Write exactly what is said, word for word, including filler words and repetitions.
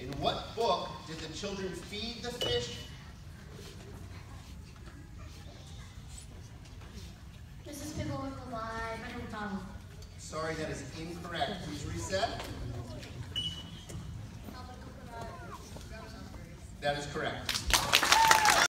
In what book did the children feed the fish? Missus Piggle was alive. I don't know. Sorry, that is incorrect. Please reset. That is correct.